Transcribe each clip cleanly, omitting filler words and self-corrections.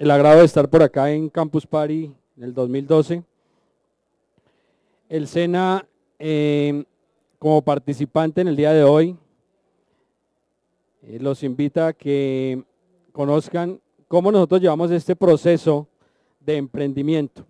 el agrado de estar por acá en Campus Party en el 2012. El SENA, como participante en el día de hoy, los invita a que conozcan cómo nosotros llevamos este proceso de emprendimiento.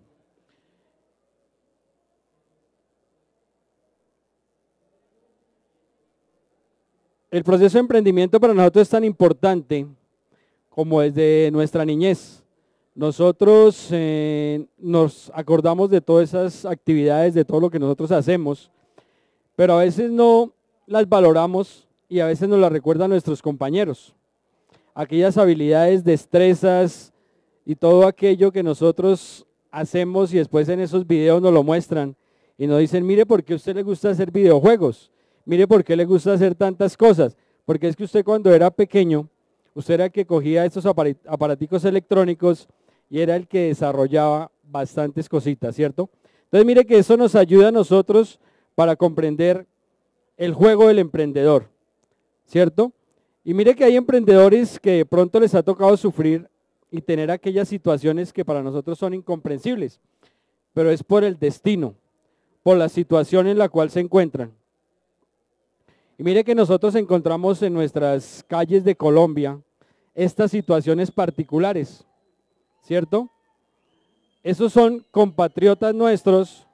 El proceso de emprendimiento para nosotros es tan importante como desde nuestra niñez. Nosotros nos acordamos de todas esas actividades, de todo lo que nosotros hacemos, pero a veces no las valoramos y a veces nos las recuerdan nuestros compañeros. Aquellas habilidades, destrezas y todo aquello que nosotros hacemos y después en esos videos nos lo muestran y nos dicen, mire por qué a usted le gusta hacer videojuegos, mire por qué le gusta hacer tantas cosas, porque es que usted cuando era pequeño, usted era el que cogía estos aparaticos electrónicos y era el que desarrollaba bastantes cositas, ¿cierto? Entonces mire que eso nos ayuda a nosotros para comprender el juego del emprendedor, ¿cierto? Y mire que hay emprendedores que de pronto les ha tocado sufrir y tener aquellas situaciones que para nosotros son incomprensibles, pero es por el destino, por la situación en la cual se encuentran. Y mire que nosotros encontramos en nuestras calles de Colombia estas situaciones particulares, ¿cierto? Esos son compatriotas nuestros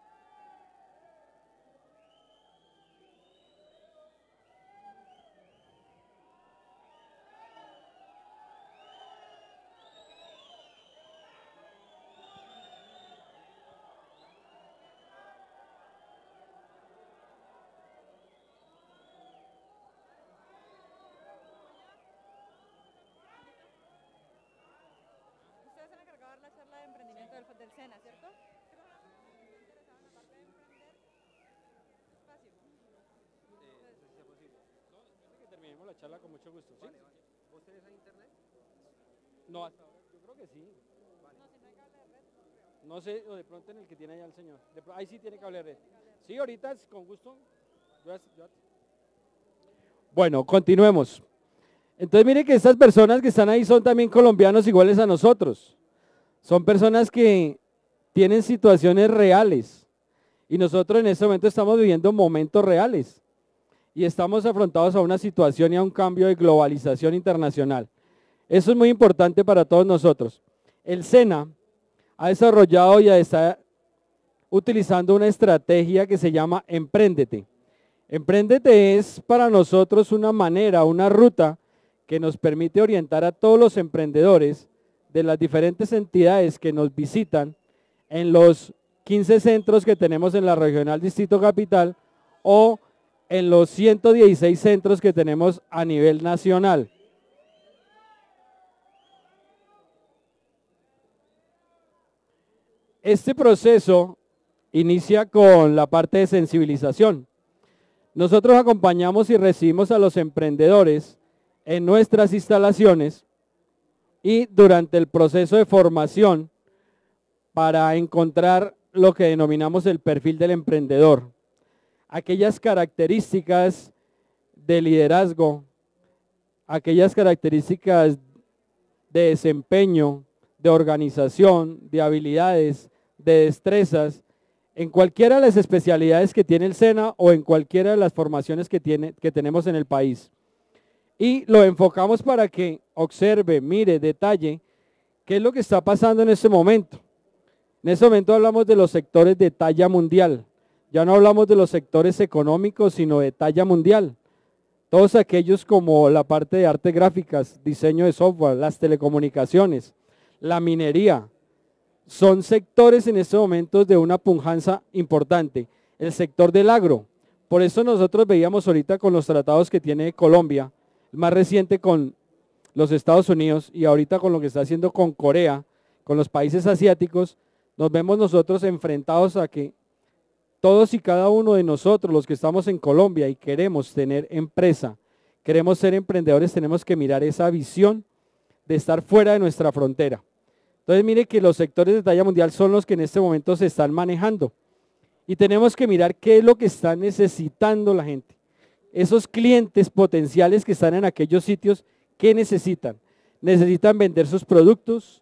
del SENA, ¿cierto? Terminemos la charla con mucho gusto. ¿Sí? Vale. ¿Vos tenés ahí internet? No, hasta ahora yo creo que sí. Vale. No, si no hay cable de red, no creo. No sé, o de pronto en el que tiene allá el señor. Ahí sí tiene cable de red. Sí, ahorita con gusto. Bueno, continuemos. Entonces mire que estas personas que están ahí son también colombianos iguales a nosotros. Son personas que tienen situaciones reales y nosotros en este momento estamos viviendo momentos reales y estamos afrontados a una situación y a un cambio de globalización internacional. Eso es muy importante para todos nosotros. El SENA ha desarrollado y está utilizando una estrategia que se llama Emprendete. Emprendete es para nosotros una manera, una ruta que nos permite orientar a todos los emprendedores de las diferentes entidades que nos visitan en los 15 centros que tenemos en la Regional Distrito Capital o en los 116 centros que tenemos a nivel nacional. Este proceso inicia con la parte de sensibilización. Nosotros acompañamos y recibimos a los emprendedores en nuestras instalaciones y durante el proceso de formación para encontrar lo que denominamos el perfil del emprendedor. Aquellas características de liderazgo, aquellas características de desempeño, de organización, de habilidades, de destrezas, en cualquiera de las especialidades que tiene el SENA o en cualquiera de las formaciones que tenemos en el país. Y lo enfocamos para que observe, mire, detalle qué es lo que está pasando en este momento. En este momento hablamos de los sectores de talla mundial. Ya no hablamos de los sectores económicos, sino de talla mundial. Todos aquellos como la parte de artes gráficas, diseño de software, las telecomunicaciones, la minería, son sectores en estos momentos de una pujanza importante. El sector del agro. Por eso nosotros veíamos ahorita con los tratados que tiene Colombia, más reciente con los Estados Unidos y ahorita con lo que está haciendo con Corea, con los países asiáticos, nos vemos nosotros enfrentados a que todos y cada uno de nosotros, los que estamos en Colombia y queremos tener empresa, queremos ser emprendedores, tenemos que mirar esa visión de estar fuera de nuestra frontera. Entonces mire que los sectores de talla mundial son los que en este momento se están manejando y tenemos que mirar qué es lo que está necesitando la gente. Esos clientes potenciales que están en aquellos sitios, ¿qué necesitan? Necesitan vender sus productos,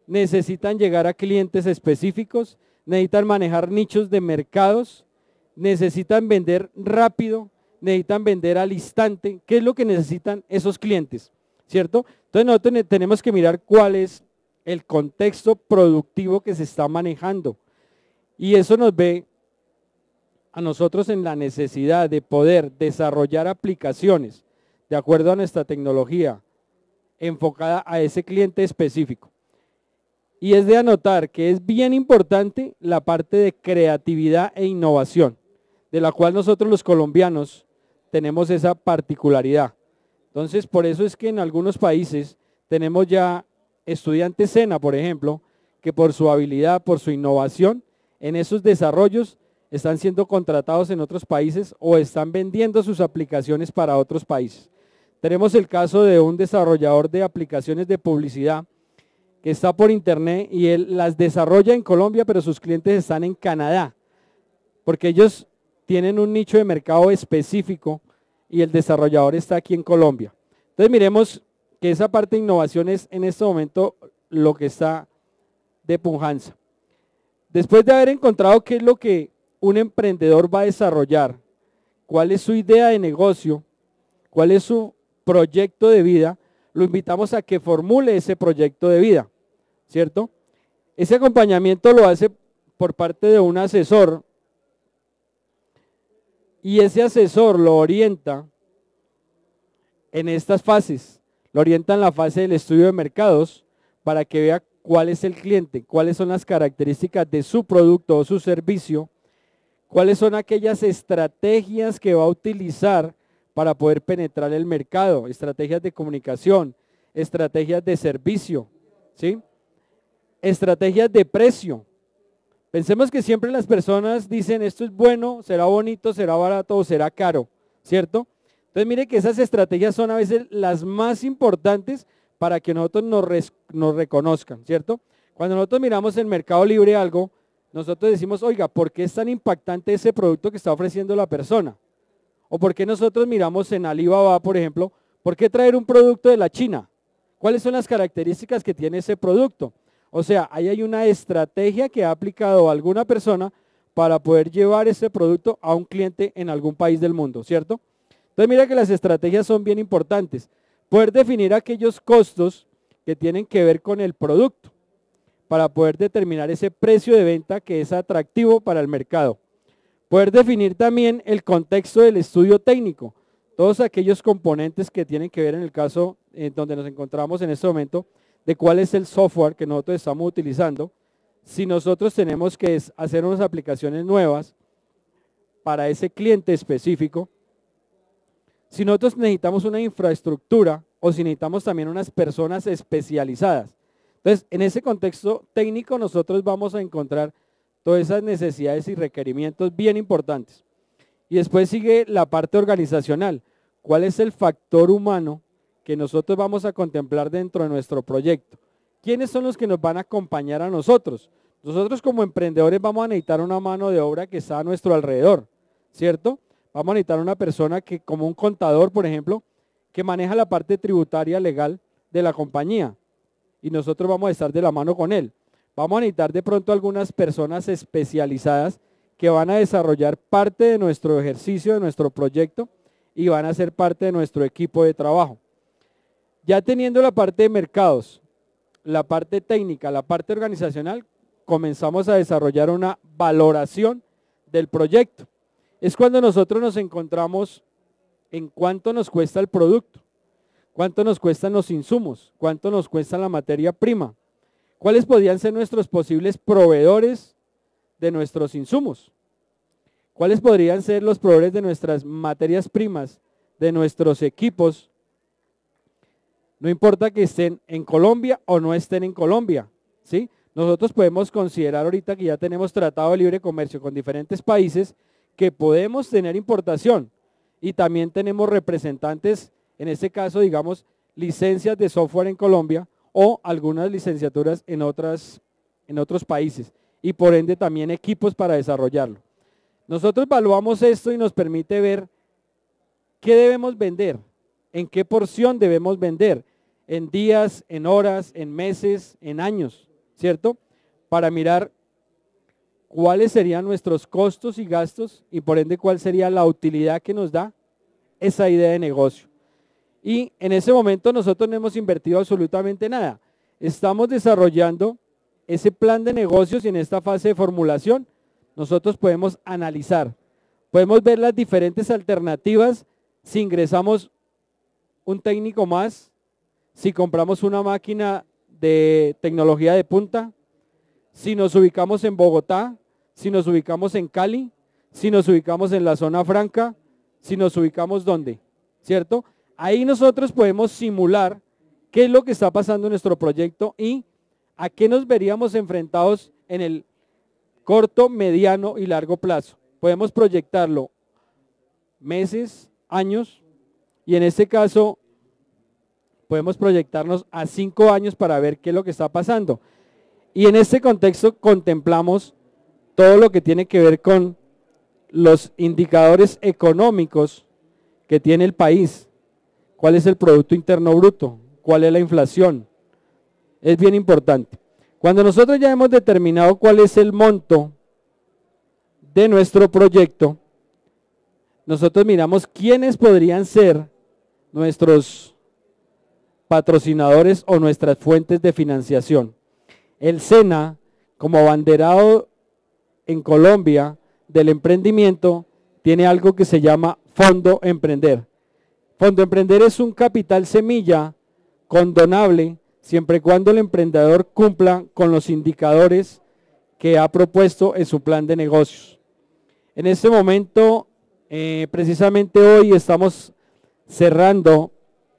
necesitan llegar a clientes específicos, necesitan manejar nichos de mercados, necesitan vender rápido, necesitan vender al instante. ¿Qué es lo que necesitan esos clientes? ¿Cierto? Entonces nosotros tenemos que mirar cuál es el contexto productivo que se está manejando. Y eso nos ve a nosotros en la necesidad de poder desarrollar aplicaciones de acuerdo a nuestra tecnología enfocada a ese cliente específico. Y es de anotar que es bien importante la parte de creatividad e innovación, de la cual nosotros los colombianos tenemos esa particularidad. Entonces, por eso es que en algunos países tenemos ya estudiantes SENA, por ejemplo, que por su habilidad, por su innovación, en esos desarrollos están siendo contratados en otros países o están vendiendo sus aplicaciones para otros países. Tenemos el caso de un desarrollador de aplicaciones de publicidad que está por internet y él las desarrolla en Colombia, pero sus clientes están en Canadá, porque ellos tienen un nicho de mercado específico y el desarrollador está aquí en Colombia. Entonces miremos que esa parte de innovación es en este momento lo que está de pujanza. Después de haber encontrado qué es lo que un emprendedor va a desarrollar, cuál es su idea de negocio, cuál es su proyecto de vida, lo invitamos a que formule ese proyecto de vida, ¿cierto? Ese acompañamiento lo hace por parte de un asesor y ese asesor lo orienta en estas fases, lo orienta en la fase del estudio de mercados para que vea cuál es el cliente, cuáles son las características de su producto o su servicio, cuáles son aquellas estrategias que va a utilizar para poder penetrar el mercado, estrategias de comunicación, estrategias de servicio, ¿sí? Estrategias de precio. Pensemos que siempre las personas dicen esto es bueno, será bonito, será barato o será caro, ¿cierto? Entonces mire que esas estrategias son a veces las más importantes para que nosotros nos reconozcan, ¿cierto? Cuando nosotros miramos en Mercado Libre algo, nosotros decimos, oiga, ¿por qué es tan impactante ese producto que está ofreciendo la persona? O ¿por qué nosotros miramos en Alibaba, por ejemplo, por qué traer un producto de la China? ¿Cuáles son las características que tiene ese producto? O sea, ahí hay una estrategia que ha aplicado alguna persona para poder llevar ese producto a un cliente en algún país del mundo, ¿cierto? Entonces mira que las estrategias son bien importantes. Poder definir aquellos costos que tienen que ver con el producto para poder determinar ese precio de venta que es atractivo para el mercado. Poder definir también el contexto del estudio técnico, todos aquellos componentes que tienen que ver en el caso donde nos encontramos en este momento, de cuál es el software que nosotros estamos utilizando, si nosotros tenemos que hacer unas aplicaciones nuevas para ese cliente específico, si nosotros necesitamos una infraestructura o si necesitamos también unas personas especializadas. Entonces, en ese contexto técnico nosotros vamos a encontrar todas esas necesidades y requerimientos bien importantes. Y después sigue la parte organizacional. ¿Cuál es el factor humano que nosotros vamos a contemplar dentro de nuestro proyecto? ¿Quiénes son los que nos van a acompañar a nosotros? Nosotros como emprendedores vamos a necesitar una mano de obra que está a nuestro alrededor, ¿cierto? Vamos a necesitar una persona que, como un contador, por ejemplo, que maneja la parte tributaria legal de la compañía y nosotros vamos a estar de la mano con él. Vamos a necesitar de pronto algunas personas especializadas que van a desarrollar parte de nuestro ejercicio, de nuestro proyecto y van a ser parte de nuestro equipo de trabajo. Ya teniendo la parte de mercados, la parte técnica, la parte organizacional, comenzamos a desarrollar una valoración del proyecto. Es cuando nosotros nos encontramos en cuánto nos cuesta el producto, cuánto nos cuestan los insumos, cuánto nos cuesta la materia prima, cuáles podrían ser nuestros posibles proveedores de nuestros insumos, cuáles podrían ser los proveedores de nuestras materias primas, de nuestros equipos. No importa que estén en Colombia o no estén en Colombia, ¿sí? Nosotros podemos considerar ahorita que ya tenemos tratado de libre comercio con diferentes países que podemos tener importación y también tenemos representantes, en este caso, digamos, licencias de software en Colombia o algunas licenciaturas en otros países y por ende también equipos para desarrollarlo. Nosotros evaluamos esto y nos permite ver qué debemos vender, en qué porción debemos vender, en días, en horas, en meses, en años, ¿cierto? Para mirar cuáles serían nuestros costos y gastos y por ende cuál sería la utilidad que nos da esa idea de negocio. Y en ese momento nosotros no hemos invertido absolutamente nada. Estamos desarrollando ese plan de negocios y en esta fase de formulación nosotros podemos analizar, podemos ver las diferentes alternativas si ingresamos un técnico más, si compramos una máquina de tecnología de punta, si nos ubicamos en Bogotá, si nos ubicamos en Cali, si nos ubicamos en la zona franca, si nos ubicamos ¿dónde? ¿Cierto? Ahí nosotros podemos simular qué es lo que está pasando en nuestro proyecto y a qué nos veríamos enfrentados en el corto, mediano y largo plazo. Podemos proyectarlo meses, años y en este caso podemos proyectarnos a 5 años para ver qué es lo que está pasando. Y en este contexto contemplamos todo lo que tiene que ver con los indicadores económicos que tiene el país. ¿Cuál es el Producto Interno Bruto? ¿Cuál es la inflación? Es bien importante. Cuando nosotros ya hemos determinado cuál es el monto de nuestro proyecto, nosotros miramos quiénes podrían ser nuestros patrocinadores o nuestras fuentes de financiación. El SENA, como abanderado en Colombia del emprendimiento, tiene algo que se llama Fondo Emprender. Fondo Emprender es un capital semilla condonable siempre y cuando el emprendedor cumpla con los indicadores que ha propuesto en su plan de negocios. En este momento, precisamente hoy estamos cerrando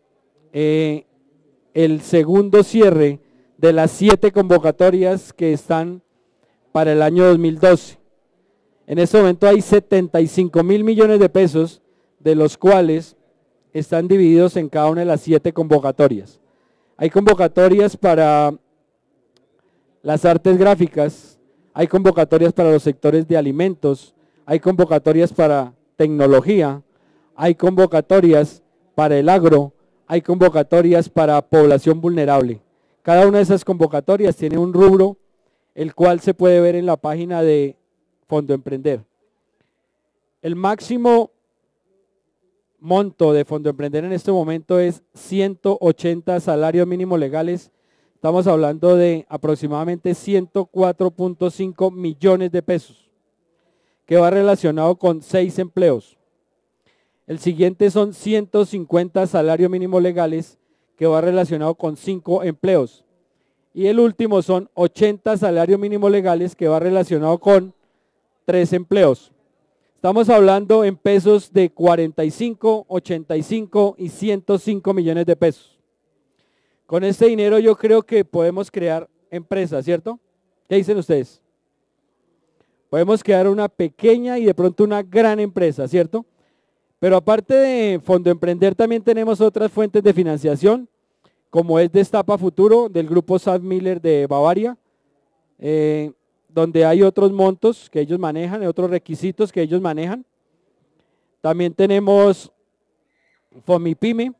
el segundo cierre de las 7 convocatorias que están para el año 2012. En este momento hay 75.000 millones de pesos, de los cuales están divididos en cada una de las 7 convocatorias. Hay convocatorias para las artes gráficas, hay convocatorias para los sectores de alimentos, hay convocatorias para tecnología, hay convocatorias para el agro, hay convocatorias para población vulnerable. Cada una de esas convocatorias tiene un rubro, el cual se puede ver en la página de Fondo Emprender. El máximo monto de Fondo Emprender en este momento es 180 salarios mínimos legales. Estamos hablando de aproximadamente 104.5 millones de pesos, que va relacionado con 6 empleos. El siguiente son 150 salarios mínimos legales, que va relacionado con 5 empleos. Y el último son 80 salarios mínimos legales, que va relacionado con 3 empleos. Estamos hablando en pesos de 45, 85 y 105 millones de pesos. Con este dinero yo creo que podemos crear empresas, ¿cierto? ¿Qué dicen ustedes? Podemos crear una pequeña y de pronto una gran empresa, ¿cierto? Pero aparte de Fondo Emprender también tenemos otras fuentes de financiación, como es Destapa Futuro del grupo Sam Miller de Bavaria, donde hay otros montos que ellos manejan, otros requisitos que ellos manejan. También tenemos Fomipyme,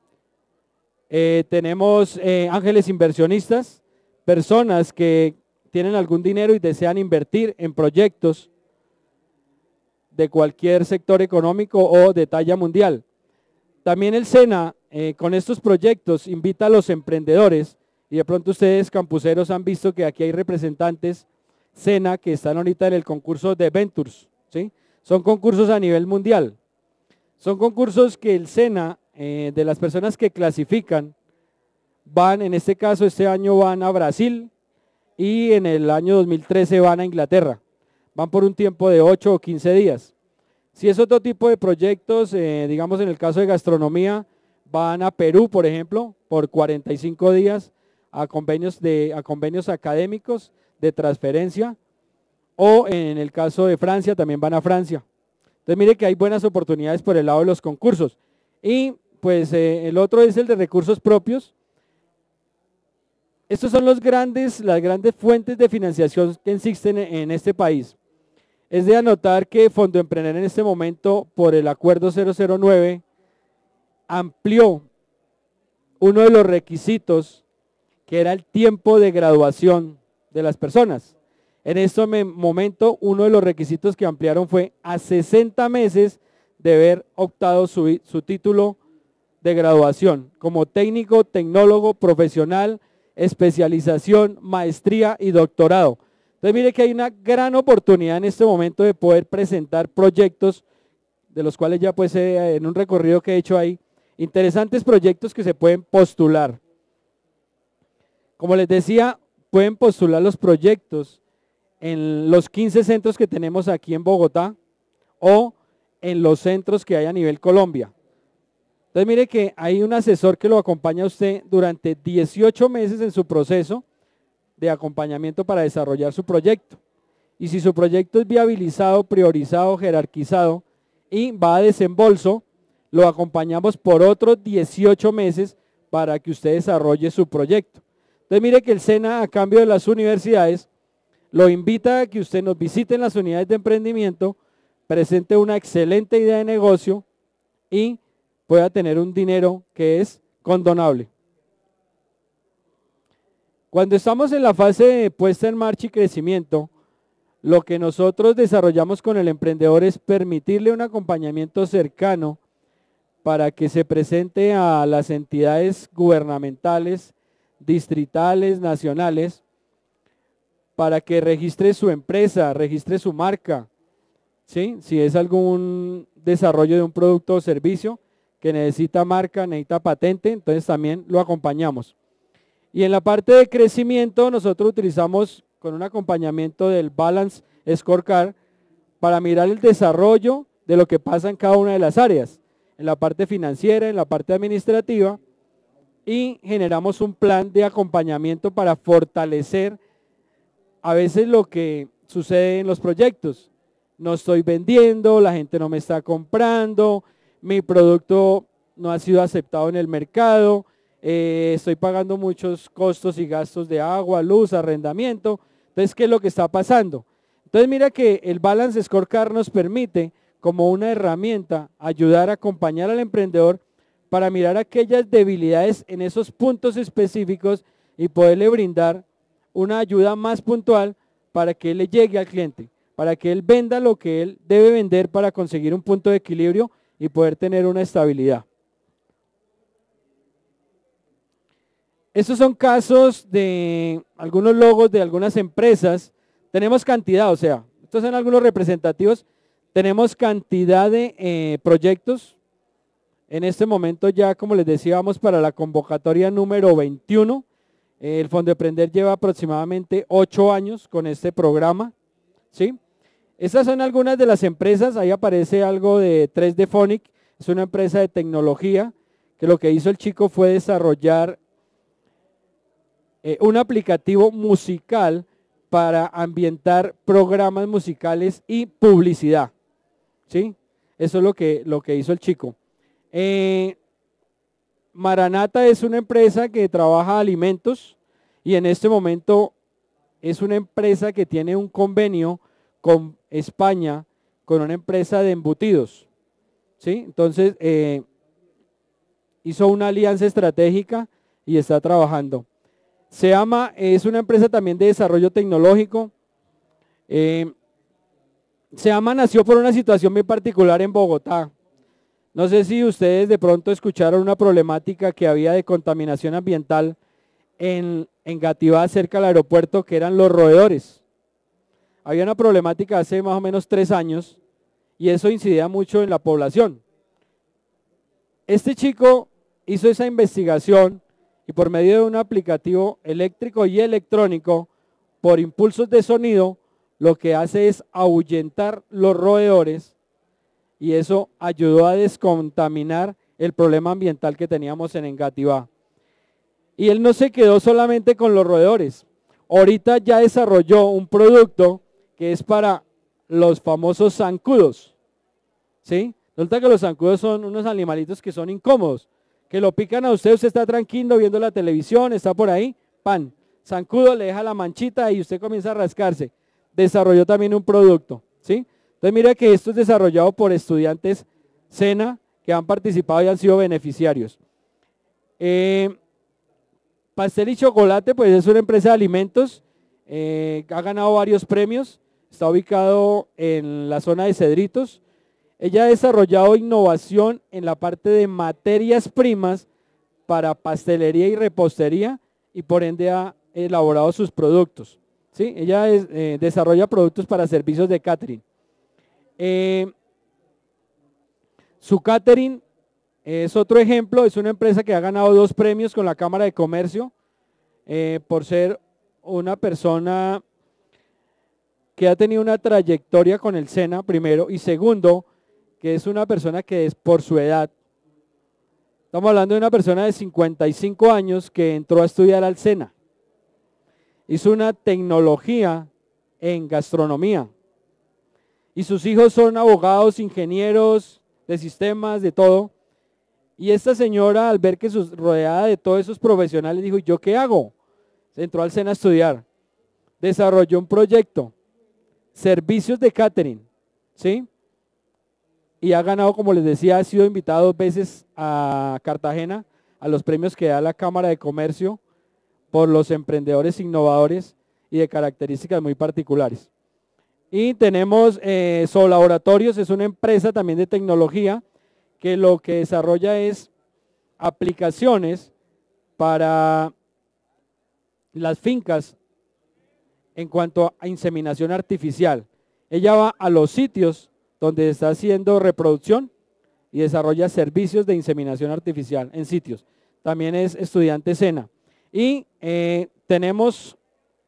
tenemos ángeles inversionistas, personas que tienen algún dinero y desean invertir en proyectos de cualquier sector económico o de talla mundial. También el SENA con estos proyectos invita a los emprendedores, y de pronto ustedes campuseros han visto que aquí hay representantes SENA que están ahorita en el concurso de Ventures, ¿sí? Son concursos a nivel mundial. Son concursos que el SENA, de las personas que clasifican, van, en este caso este año van a Brasil y en el año 2013 van a Inglaterra. Van por un tiempo de 8 o 15 días. Si es otro tipo de proyectos, digamos en el caso de gastronomía, van a Perú, por ejemplo, por 45 días a convenios académicos de transferencia, o en el caso de Francia también van a Francia. Entonces mire que hay buenas oportunidades por el lado de los concursos. Y pues el otro es el de recursos propios. Estos son las grandes fuentes de financiación que existen en este país. Es de anotar que Fondo Emprender en este momento, por el acuerdo 009, amplió uno de los requisitos, que era el tiempo de graduación de las personas. En este momento, uno de los requisitos que ampliaron fue a 60 meses de haber optado su título de graduación como técnico, tecnólogo, profesional, especialización, maestría y doctorado. Entonces mire que hay una gran oportunidad en este momento de poder presentar proyectos, de los cuales ya pues en un recorrido que he hecho ahí, interesantes proyectos que se pueden postular. Como les decía, pueden postular los proyectos en los 15 centros que tenemos aquí en Bogotá o en los centros que hay a nivel Colombia. Entonces mire que hay un asesor que lo acompaña a usted durante 18 meses en su proceso de acompañamiento para desarrollar su proyecto. Y si su proyecto es viabilizado, priorizado, jerarquizado y va a desembolso, lo acompañamos por otros 18 meses para que usted desarrolle su proyecto. Entonces mire que el SENA, a cambio de las universidades, lo invita a que usted nos visite en las unidades de emprendimiento, presente una excelente idea de negocio y pueda tener un dinero que es condonable. Cuando estamos en la fase de puesta en marcha y crecimiento, lo que nosotros desarrollamos con el emprendedor es permitirle un acompañamiento cercano para que se presente a las entidades gubernamentales, distritales, nacionales, para que registre su empresa, registre su marca, ¿sí? Si es algún desarrollo de un producto o servicio que necesita marca, necesita patente, entonces también lo acompañamos. Y en la parte de crecimiento nosotros utilizamos con un acompañamiento del Balance Scorecard para mirar el desarrollo de lo que pasa en cada una de las áreas, en la parte financiera, en la parte administrativa, y generamos un plan de acompañamiento para fortalecer a veces lo que sucede en los proyectos. No estoy vendiendo, la gente no me está comprando, mi producto no ha sido aceptado en el mercado, estoy pagando muchos costos y gastos de agua, luz, arrendamiento. Entonces, ¿qué es lo que está pasando? Entonces, mira que el Balance Scorecard nos permite, como una herramienta, ayudar a acompañar al emprendedor para mirar aquellas debilidades en esos puntos específicos y poderle brindar una ayuda más puntual para que él le llegue al cliente, para que él venda lo que él debe vender para conseguir un punto de equilibrio y poder tener una estabilidad. Estos son casos de algunos logos de algunas empresas. Tenemos cantidad, o sea, estos son algunos representativos. Tenemos cantidad de proyectos. En este momento ya, como les decía, vamos para la convocatoria número 21. El Fondo Emprender lleva aproximadamente 8 años con este programa, ¿sí? Estas son algunas de las empresas. Ahí aparece algo de 3D Phonic. Es una empresa de tecnología que lo que hizo el chico fue desarrollar un aplicativo musical para ambientar programas musicales y publicidad, ¿sí? Eso es lo que hizo el chico. Maranata es una empresa que trabaja alimentos y en este momento es una empresa que tiene un convenio con España, con una empresa de embutidos, ¿sí? Entonces, hizo una alianza estratégica y está trabajando. Seama es una empresa también de desarrollo tecnológico. Seama nació por una situación muy particular en Bogotá. No sé si ustedes de pronto escucharon una problemática que había de contaminación ambiental en Engativá, cerca del aeropuerto, que eran los roedores. Había una problemática hace más o menos 3 años y eso incidía mucho en la población. Este chico hizo esa investigación y por medio de un aplicativo eléctrico y electrónico, por impulsos de sonido, lo que hace es ahuyentar los roedores y eso ayudó a descontaminar el problema ambiental que teníamos en Engativá. Y él no se quedó solamente con los roedores. Ahorita ya desarrolló un producto que es para los famosos zancudos, ¿sí? Resulta que los zancudos son unos animalitos que son incómodos, que lo pican a usted, usted está tranquilo viendo la televisión, está por ahí, pan, zancudo, le deja la manchita y usted comienza a rascarse. Desarrolló también un producto, ¿sí? Entonces mira que esto es desarrollado por estudiantes SENA que han participado y han sido beneficiarios. Pastel y Chocolate, pues es una empresa de alimentos. ha ganado varios premios, está ubicado en la zona de Cedritos. Ella ha desarrollado innovación en la parte de materias primas para pastelería y repostería y por ende ha elaborado sus productos. ¿Sí? Ella desarrolla productos para servicios de catering. Su catering es otro ejemplo, es una empresa que ha ganado 2 premios con la Cámara de Comercio por ser una persona que ha tenido una trayectoria con el SENA, primero, y segundo, que es una persona que es por su edad. Estamos hablando de una persona de 55 años que entró a estudiar al SENA. Hizo una tecnología en gastronomía. Y sus hijos son abogados, ingenieros de sistemas, de todo. Y esta señora, al ver que rodeada de todos esos profesionales, dijo, ¿yo qué hago? Se entró al SENA a estudiar. Desarrolló un proyecto, servicios de catering, ¿sí? Y ha ganado, como les decía, ha sido invitado 2 veces a Cartagena, a los premios que da la Cámara de Comercio por los emprendedores innovadores y de características muy particulares. Y tenemos Solaboratorios, es una empresa también de tecnología que lo que desarrolla es aplicaciones para las fincas en cuanto a inseminación artificial. Ella va a los sitios donde está haciendo reproducción y desarrolla servicios de inseminación artificial en sitios. También es estudiante SENA. Y tenemos,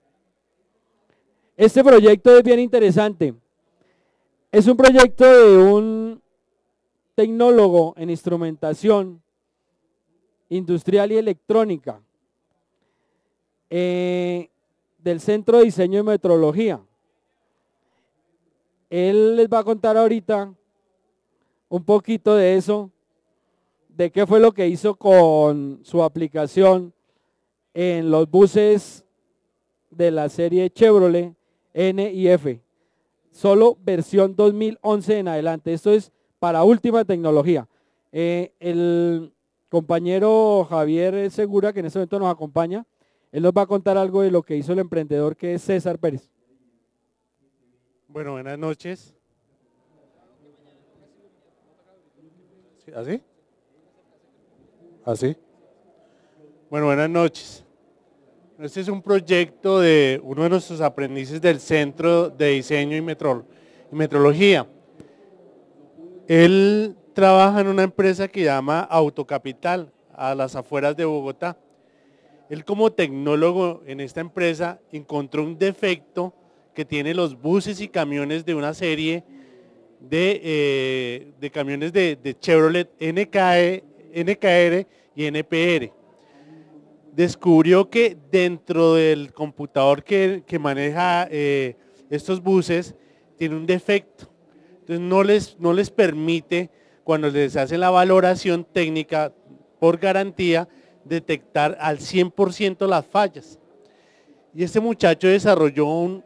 este proyecto es bien interesante. Es un proyecto de un tecnólogo en instrumentación industrial y electrónica del Centro de Diseño y Metrología. Él les va a contar ahorita un poquito de eso, de qué fue lo que hizo con su aplicación en los buses de la serie Chevrolet N y F, solo versión 2011 en adelante. Esto es para última tecnología. El compañero Javier Segura, que en este momento nos acompaña, él nos va a contar algo de lo que hizo el emprendedor, que es César Pérez. Bueno, buenas noches. ¿Así? ¿Así? Bueno, buenas noches. Este es un proyecto de uno de nuestros aprendices del Centro de Diseño y Metrología. Él trabaja en una empresa que llama Autocapital, a las afueras de Bogotá. Él como tecnólogo en esta empresa encontró un defecto que tiene los buses y camiones de una serie de camiones de Chevrolet NKR y NPR. Descubrió que dentro del computador que maneja estos buses tiene un defecto. Entonces no les permite, cuando les hacen la valoración técnica por garantía, detectar al 100% las fallas. Y este muchacho desarrolló un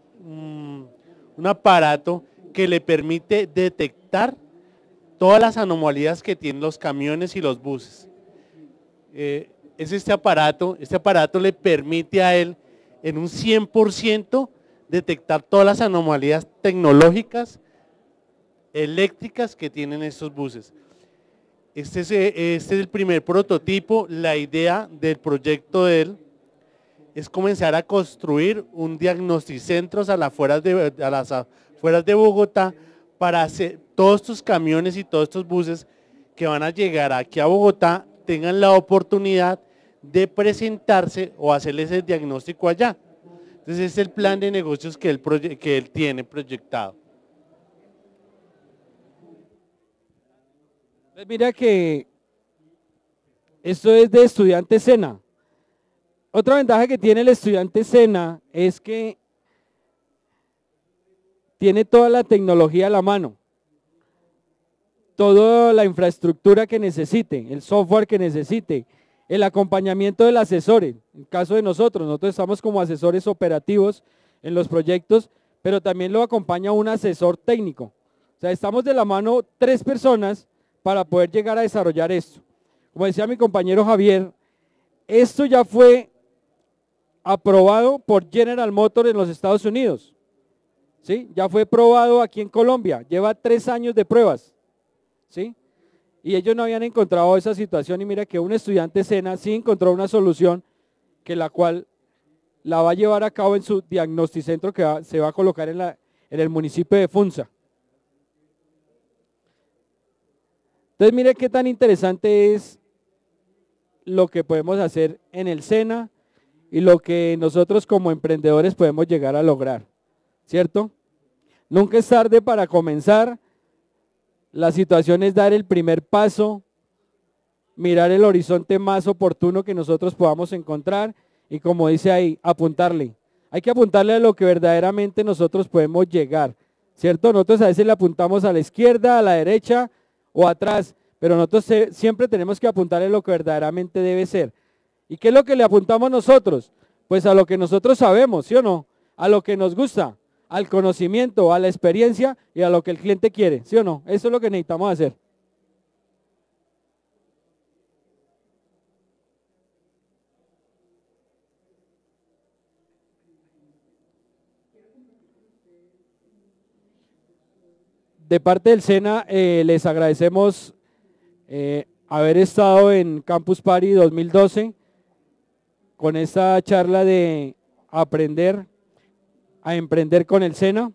aparato que le permite detectar todas las anomalías que tienen los camiones y los buses. Este aparato le permite a él en un 100% detectar todas las anomalías tecnológicas, eléctricas que tienen estos buses. Este es el primer prototipo. La idea del proyecto de él es comenzar a construir un diagnosticentros a las afueras de Bogotá para hacer todos estos camiones y todos estos buses que van a llegar aquí a Bogotá tengan la oportunidad de presentarse o hacerles el diagnóstico allá. Entonces es el plan de negocios que él tiene proyectado. Pues mira que esto es de estudiante SENA. Otra ventaja que tiene el estudiante SENA es que tiene toda la tecnología a la mano, toda la infraestructura que necesite, el software que necesite, el acompañamiento del asesor. En el caso de nosotros estamos como asesores operativos en los proyectos, pero también lo acompaña un asesor técnico. O sea, estamos de la mano 3 personas para poder llegar a desarrollar esto. Como decía mi compañero Javier, esto ya fue aprobado por General Motors en los Estados Unidos. ¿Sí? Ya fue probado aquí en Colombia, lleva 3 años de pruebas. ¿Sí? Y ellos no habían encontrado esa situación y mira que un estudiante SENA sí encontró una solución que la cual la va a llevar a cabo en su diagnosticentro que se va a colocar en el municipio de Funza. Entonces mire qué tan interesante es lo que podemos hacer en el SENA y lo que nosotros como emprendedores podemos llegar a lograr, ¿cierto? Nunca es tarde para comenzar, la situación es dar el primer paso, mirar el horizonte más oportuno que nosotros podamos encontrar y como dice ahí, apuntarle. Hay que apuntarle a lo que verdaderamente nosotros podemos llegar, ¿cierto? Nosotros a veces le apuntamos a la izquierda, a la derecha o atrás, pero nosotros siempre tenemos que apuntarle a lo que verdaderamente debe ser. ¿Y qué es lo que le apuntamos nosotros? Pues a lo que nosotros sabemos, ¿sí o no? A lo que nos gusta, al conocimiento, a la experiencia y a lo que el cliente quiere, ¿sí o no? Eso es lo que necesitamos hacer. De parte del SENA, les agradecemos haber estado en Campus Party 2012 con esta charla de aprender a emprender con el SENA.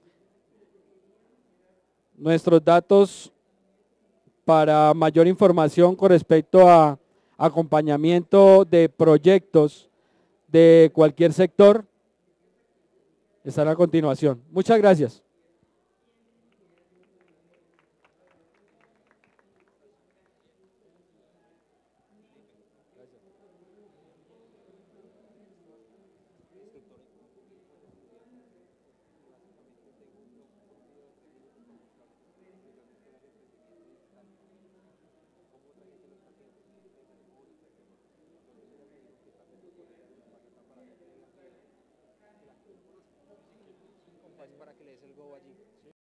Nuestros datos para mayor información con respecto a acompañamiento de proyectos de cualquier sector están a continuación. Muchas gracias.